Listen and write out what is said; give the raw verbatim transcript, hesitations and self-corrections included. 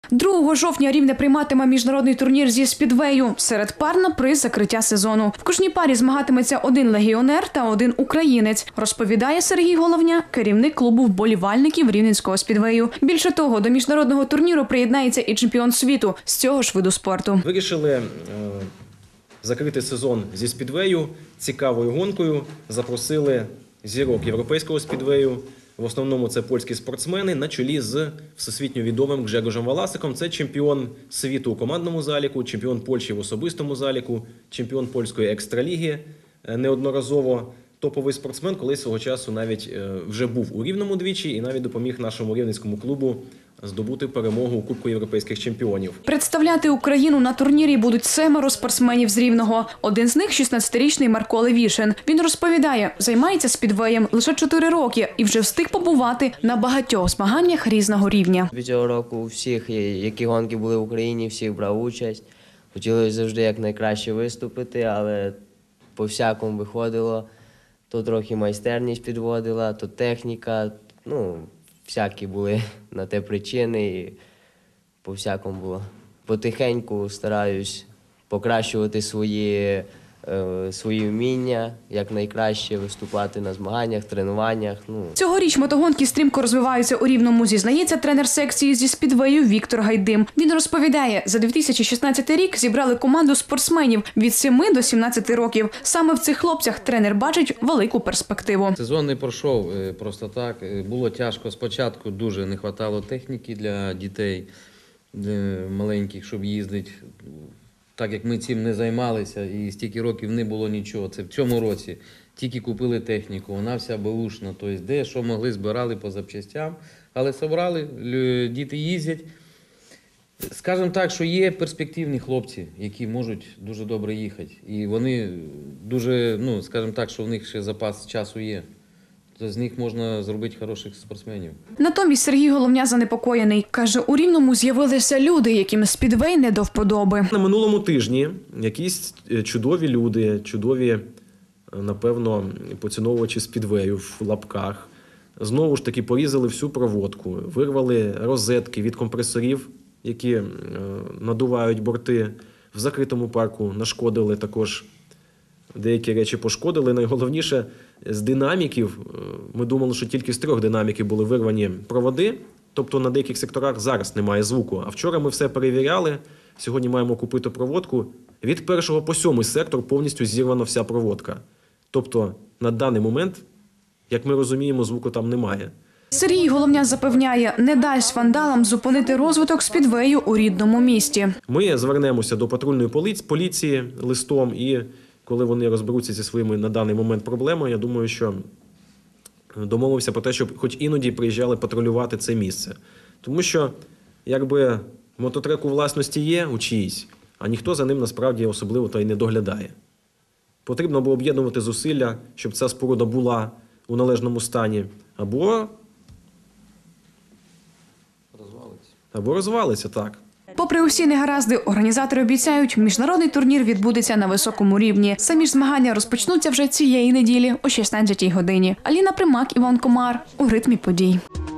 другого жовтня Рівне прийматиме міжнародний турнір зі спідвею. Серед пар на приз закриття сезону. В кожній парі змагатиметься один легіонер та один українець, розповідає Сергій Головня, керівник клубу вболівальників рівненського спідвею. Більше того, до міжнародного турніру приєднається і чемпіон світу з цього ж виду спорту. Вирішили е, закрити сезон зі спідвею цікавою гонкою. Запросили зірок європейського спідвею. В основному це польські спортсмени на чолі з всесвітньо відомим Гжегожем Валасиком. Це чемпіон світу у командному заліку, чемпіон Польщі в особистому заліку, чемпіон польської екстраліги неодноразово. Топовий спортсмен, колись свого часу навіть вже був у Рівному двічі і навіть допоміг нашому рівненському клубу здобути перемогу у Кубку європейських чемпіонів. Представляти Україну на турнірі будуть семеро спортсменів з Рівного. Один з них – шістнадцятирічний Марко Левішин. Він розповідає, займається спідвеєм лише чотири роки і вже встиг побувати на багатьох змаганнях різного рівня. Від цього року всіх, які гонки були в Україні, всіх брав участь. Хотілося завжди якнайкраще виступити, але по-всякому виходило. То трохи майстерність підводила, то техніка, ну, всякі були на те причини і по-всякому було. Потихеньку стараюсь покращувати свої, е, свої вміння, як найкраще виступати на змаганнях, тренуваннях. Ну. Цьогоріч мотогонки стрімко розвиваються у Рівному, зізнається тренер секції зі спідвею Віктор Гайдим. Він розповідає, за дві тисячі шістнадцятий рік зібрали команду спортсменів від семи до сімнадцяти років. Саме в цих хлопцях тренер бачить велику перспективу. Сезон не пройшов просто так. Було тяжко спочатку, дуже не вистачало техніки для дітей для маленьких, щоб їздити. Так як ми цим не займалися і стільки років не було нічого. Це в цьому році тільки купили техніку, вона вся беушна. Тобто де, що могли, збирали по запчастям, але зібрали, діти їздять. Скажемо так, що є перспективні хлопці, які можуть дуже добре їхати. І вони дуже, ну, скажімо так, що в них ще запас часу є. З них можна зробити хороших спортсменів. Натомість Сергій Головня занепокоєний. Каже, у Рівному з'явилися люди, яким спідвей не до вподоби. На минулому тижні якісь чудові люди, чудові, напевно, поціновувачі спідвею в лапках, знову ж таки порізали всю проводку, вирвали розетки від компресорів, які надувають борти. В закритому парку нашкодили також. Деякі речі пошкодили. Найголовніше, з динаміків, ми думали, що тільки з трьох динаміків були вирвані проводи, тобто на деяких секторах зараз немає звуку. А вчора ми все перевіряли, сьогодні маємо купити проводку. Від першого по сьомий сектор повністю зірвана вся проводка. Тобто на даний момент, як ми розуміємо, звуку там немає. Сергій Головня запевняє, не дасть вандалам зупинити розвиток спідвею у рідному місті. Ми звернемося до патрульної поліції листом і коли вони розберуться зі своїми на даний момент проблемами, я думаю, що домовився про те, щоб хоч іноді приїжджали патрулювати це місце. Тому що, якби мототрек у власності є у чиїсь, а ніхто за ним насправді особливо та й не доглядає. Потрібно було об'єднувати зусилля, щоб ця споруда була у належному стані, або розвалиться. Або розвалиться, так. Попри усі негаразди, організатори обіцяють, міжнародний турнір відбудеться на високому рівні. Самі ж змагання розпочнуться вже цієї неділі о шістнадцятій годині. Аліна Примак, Іван Комар. У ритмі подій.